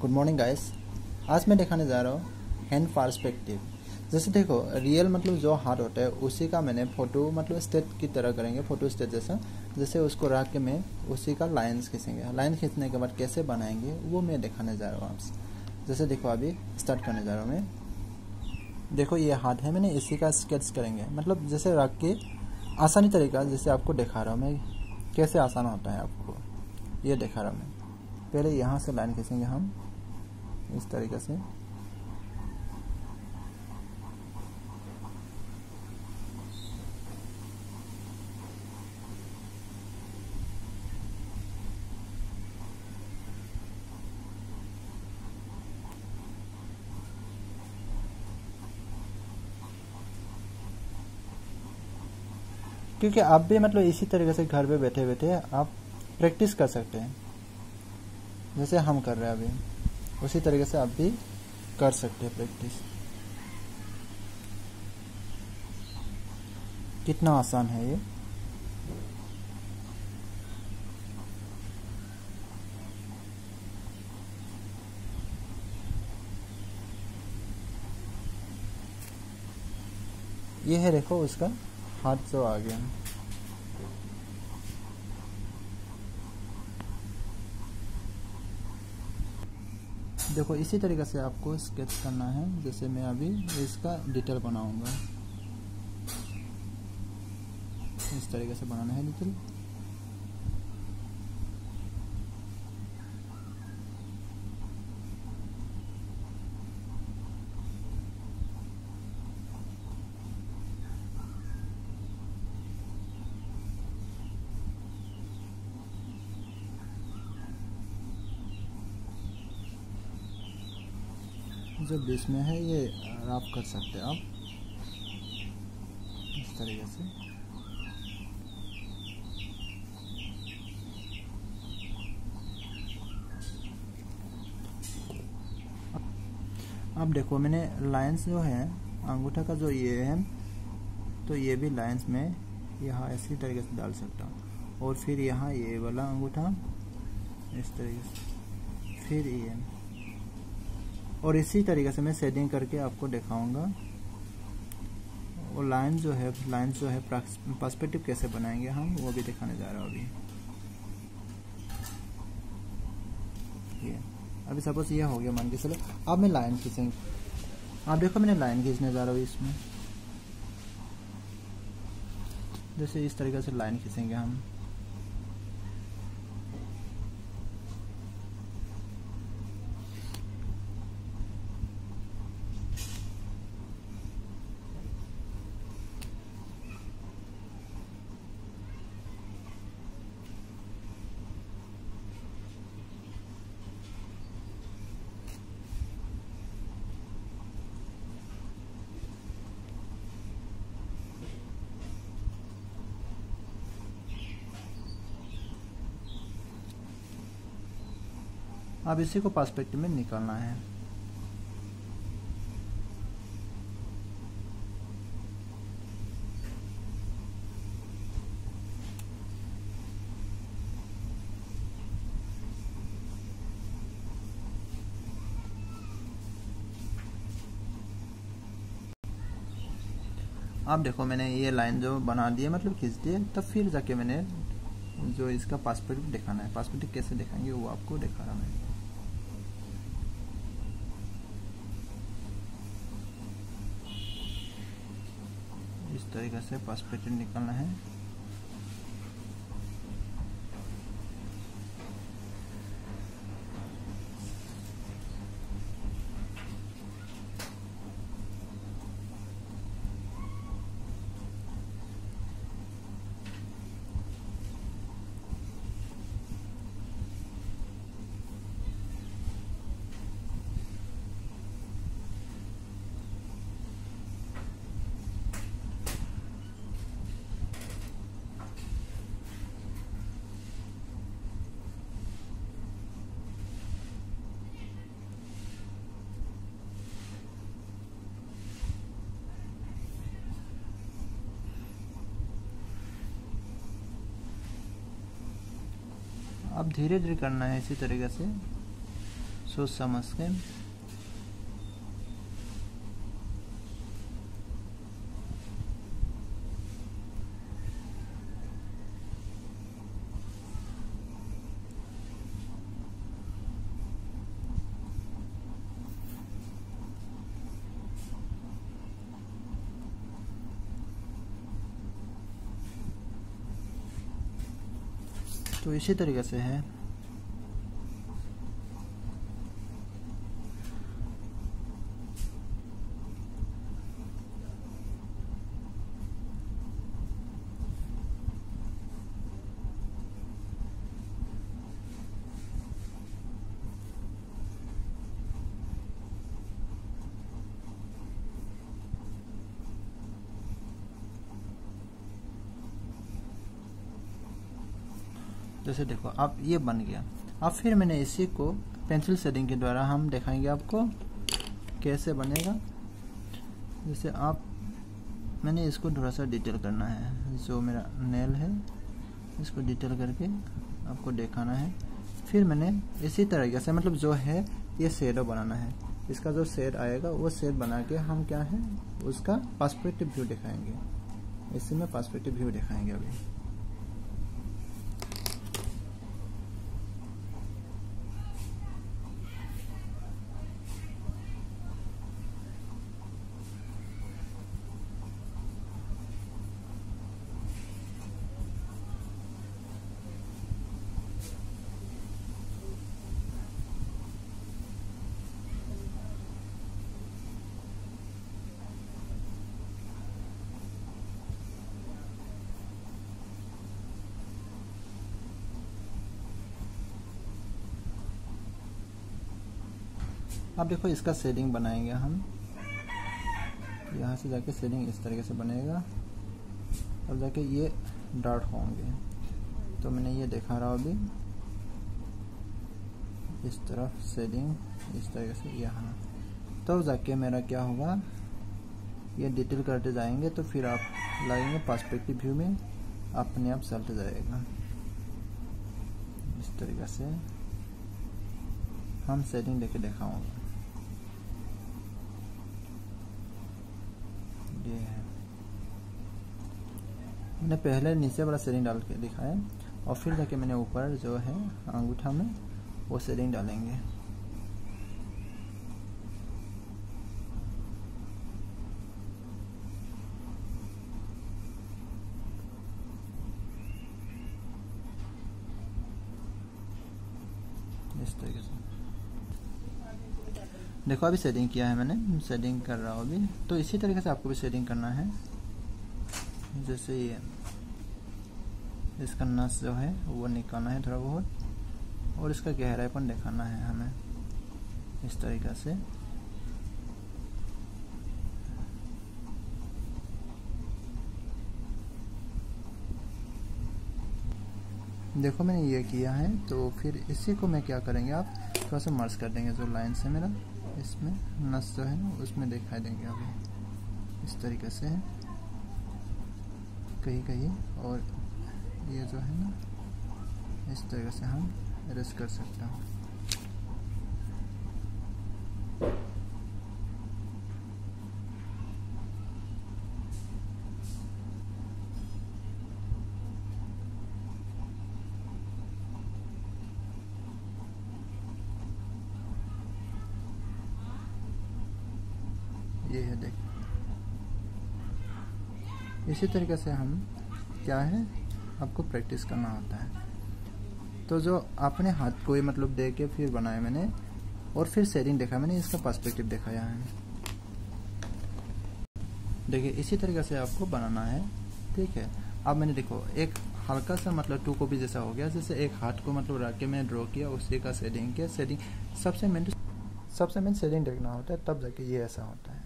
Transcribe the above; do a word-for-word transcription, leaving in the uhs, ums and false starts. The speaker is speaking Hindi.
Good morning guys. आज मैं दिखाने जा रहा हूँ हैंड पर्सपेक्टिव। जैसे देखो रियल मतलब जो हाथ होता है उसी का मैंने फ़ोटो मतलब स्टेट की तरह करेंगे, फ़ोटो स्टेट जैसा। जैसे उसको रख के मैं उसी का लाइन्स खींचेंगे। लाइन खींचने के बाद कैसे बनाएंगे वो मैं दिखाने जा रहा हूँ आपसे। जैसे देखो अभी स्टार्ट करने जा रहा हूँ मैं। देखो ये हाथ है, मैंने इसी का स्केच करेंगे मतलब जैसे रख के आसानी तरीका जैसे आपको दिखा रहा हूँ मैं, कैसे आसान होता है आपको ये दिखा रहा हूँ मैं। पहले यहाँ से लाइन खींचेंगे हम इस तरीके से। क्योंकि आप भी मतलब इसी तरीके से घर पे बैठे बैठे आप प्रैक्टिस कर सकते हैं, जैसे हम कर रहे हैं अभी उसी तरीके से आप भी कर सकते हैं प्रैक्टिस। कितना आसान है ये। ये है देखो उसका हाथ जो आ गया। देखो इसी तरीके से आपको स्केच करना है। जैसे मैं अभी इसका डिटेल बनाऊंगा, इस तरीके से बनाना है डिटेल। जो बीच में है ये आप कर सकते हैं आप इस तरीके से। अब देखो मैंने लाइंस जो है अंगूठा का जो ये है तो ये भी लाइंस में यहाँ इसी तरीके से डाल सकता हूँ। और फिर यहाँ ये वाला अंगूठा इस तरीके से, फिर ये, और इसी तरीके से मैं शेडिंग करके आपको दिखाऊंगा। और लाइन जो है लाइन जो है पर्सपेक्टिव कैसे बनाएंगे हम वो भी दिखाने जा रहा हूँ अभी। ये अभी सपोज ये हो गया मान के चलो। अब मैं लाइन खींचेंगे। आप देखो मैंने लाइन खींचने जा रहा हूँ इसमें। जैसे इस तरीके से लाइन खींचेंगे हम। अब इसी को पर्सपेक्टिव में निकालना है। अब देखो मैंने ये लाइन जो बना दी है मतलब खींच दी है, तब फिर जाके मैंने जो इसका पर्सपेक्टिव दिखाना है। पर्सपेक्टिव कैसे दिखाएंगे वो आपको दिखा रहा मैं। इस तरीके से पर्सपेक्टिव निकालना है। अब धीरे धीरे करना है इसी तरीके से। सोच समझ के तो इसी तरीके से है। जैसे देखो अब ये बन गया। अब फिर मैंने इसी को पेंसिल शेडिंग के द्वारा हम दिखाएंगे आपको कैसे बनेगा। जैसे आप मैंने इसको थोड़ा सा डिटेल करना है, जो मेरा नेल है इसको डिटेल करके आपको दिखाना है। फिर मैंने इसी तरीके से मतलब जो है ये शेडो बनाना है, इसका जो शेड आएगा वो शेड बना के हम क्या है उसका पर्सपेक्टिव व्यू दिखाएंगे। इसी में पर्सपेक्टिव व्यू दिखाएंगे अभी। अब देखो इसका शेडिंग बनाएंगे हम, यहाँ से जाके शेडिंग इस तरीके से बनेगा, अब जाके ये डॉट होंगे। तो मैंने ये दिखा रहा हूँ अभी, इस तरफ शेडिंग इस तरीके से यहाँ, तो जाके मेरा क्या होगा ये डिटेल करते जाएंगे तो फिर आप लगेंगे पर्सपेक्टिव व्यू में अपने आप चलते जाएगा। इस तरीके से हम शेडिंग लेके दिखाऊंगा। ये है मैंने पहले नीचे वाला शेडिंग डाल के दिखाया और फिर जाके मैंने ऊपर जो है अंगूठा में वो शेडिंग डालेंगे। इस तरीके से देखो अभी शेडिंग किया है मैंने, शेडिंग कर रहा हूँ अभी। तो इसी तरीके से आपको भी शेडिंग करना है। जैसे ये इसका नस जो है वो निकालना है थोड़ा बहुत और इसका गहराईपन दिखाना है हमें इस तरीके से। देखो मैंने ये किया है, तो फिर इसी को मैं क्या करेंगे आप थोड़ा सा मर्ज कर देंगे, जो लाइन से मेरा इसमें नस जो है ना उसमें दिखाई देंगे अभी इस तरीके से कहीं कहीं, और ये जो है ना इस तरीके से हम एरेज कर सकते हैं। ये है देख, इसी तरीके से हम क्या है आपको प्रैक्टिस करना होता है। तो जो अपने हाथ को ही मतलब दे के फिर बनाया मैंने और फिर शेडिंग देखा मैंने, इसका पर्सपेक्टिव दिखाया है। देखिए इसी तरीके से आपको बनाना है, ठीक है। अब मैंने देखो एक हल्का सा मतलब टू कॉपी जैसा हो गया, जैसे एक हाथ को मतलब रख के मैंने ड्रॉ किया, उसी का शेडिंग किया। शेडिंग सबसे मेन सबसे मेन शेडिंग देखना होता है, तब जाके ये ऐसा होता है।